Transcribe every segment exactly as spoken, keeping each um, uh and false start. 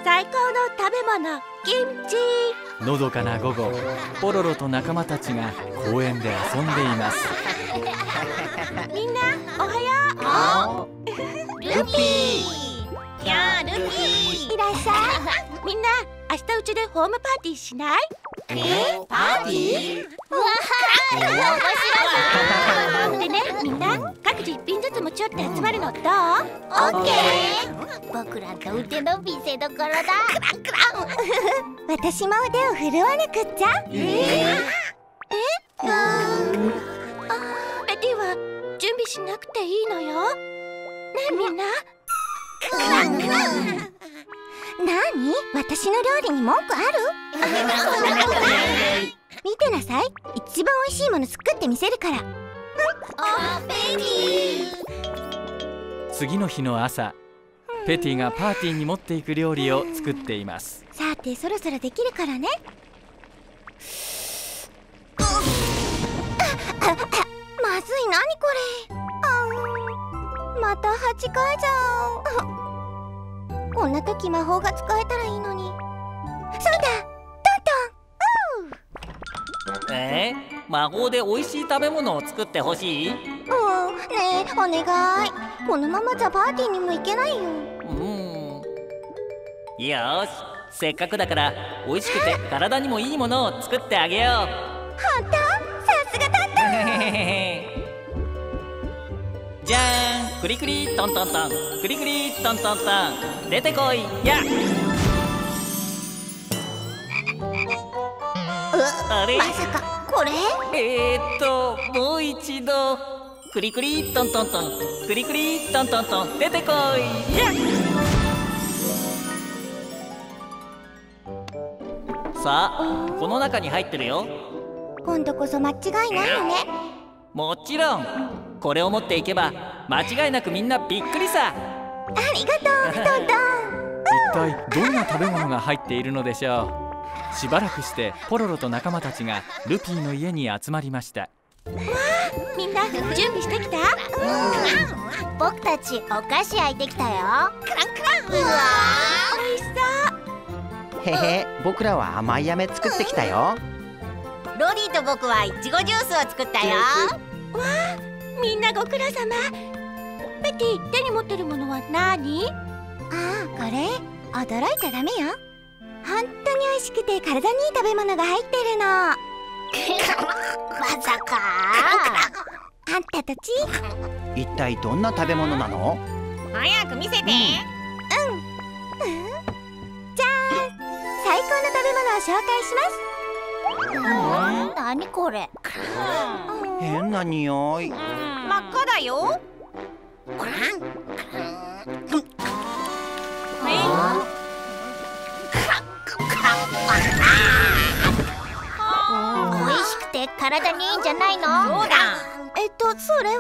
最高の食べ物、キムチ。 のどかな午後、ポロロと仲間たちが公園で遊んでいます。 みんなおはよう。ルピー。やあ、ルピー。いらっしゃい。みんな明日うちでホームパーティーしない？ え、パーティー？ わーい、面白い。でね、みんな各自一品ずつ持ち寄って集まるのどう？オッケー。 僕らと腕の見せどころだ。 私も腕を振るわなくっちゃ。えー、えうーん、あ、ベティは準備しなくていいのよ。ねえみんな。なに？私の料理に文句ある？見てなさい。一番おいしいもの作ってみせるから。 あ、ベティ。 次の日の朝、ペティがパーティーに持っていく料理を作っています。 さて、そろそろできるからね。まずい、なにこれ。あ、またはちかいじゃん。こんな時魔法が使えたらいいのに。そうだ、トントン。 えー、魔法で美味しい食べ物を作ってほしい？ うん、ねえ、お願い。このままじゃパーティーにも行けないよ。 うん。よーし、せっかくだから美味しくて体にもいいものを作ってあげよう。 本当？さすがトントン。 じゃーん、クリクリトントントン、クリクリトントントン、出てこいや。あれ？ まさかこれ？ えーっともう一度。クリクリトントントン、クリクリトントントン、出てこいや。さあ、この中に入ってるよ。 今度こそ間違いないよね。 もちろん。これを持っていけば間違いなくみんなびっくりさ。 ありがとう、トントン。 一体どんな食べ物が入っているのでしょう。しばらくしてポロロと仲間たちがルピーの家に集まりました。わあ、みんな準備してきた？うん、 僕たちお菓子焼いてきたよ。 クランクラン。うわー、おいしそう。 へへ、僕らは甘い飴作ってきたよ。 ロリーと僕はいちごジュースを作ったよ。 わあ、みんなご苦労様。ベティ、手に持ってるものは何？ああ、これ驚いちゃダメよ。本当に美味しくて体にいい食べ物が入ってるの。 まさか。 あんたたち、 一体どんな食べ物なの？ 早く見せて。うん、 うん、じゃーん、最高の食べ物を紹介します。 うん、何これ。 変な匂い。 真っ赤だよ。美味しくて体にいいんじゃないの？そうだ。 えっと、それはどうしよう。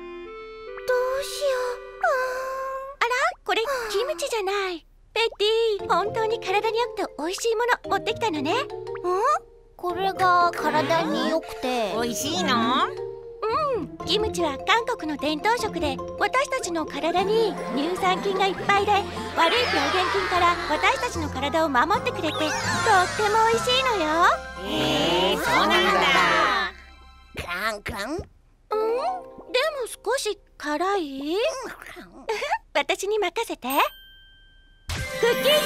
あら、これキムチじゃない。ペティ、本当に体に良くて美味しいもの持ってきたのね。ん？ これが体に良くて美味しいの？ うん、キムチは韓国の伝統食で、私たちの体に乳酸菌がいっぱいで、悪い病原菌から私たちの体を守ってくれて、とっても美味しいのよ。 へえ、そうなんだ。 クランクラン。うん、でも少し辛い？私に任せて。クッキングプリンセスルピ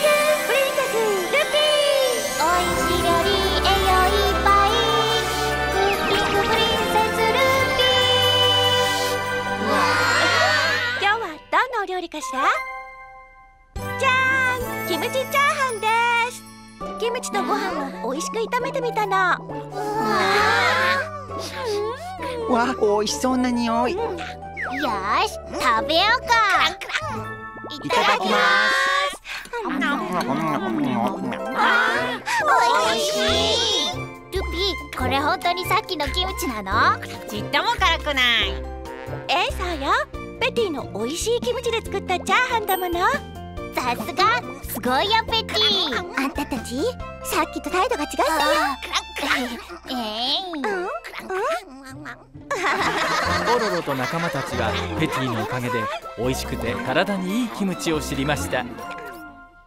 ー。 おいしい料理、栄養いっぱい。クッキングプリンセスルピー。 今日はどんなお料理かしら？じゃーん、キムチチャーハンです。キムチとご飯を美味しく炒めてみたの。 わあ、美味しそうな匂い。 よーし、食べようか。 いただきます。 おいしい。ルピー、これ本当にさっきのキムチなの？ちっとも辛くない。 ええ、そうよ。ペティの美味しいキムチで作ったチャーハンだもの。 さすが、すごいよペティ。 あんたたち、さっきと態度が違ったよ。 えー、 うんうん、 ポロロと仲間たちはペティのおかげで美味しくて体にいいキムチを知りました。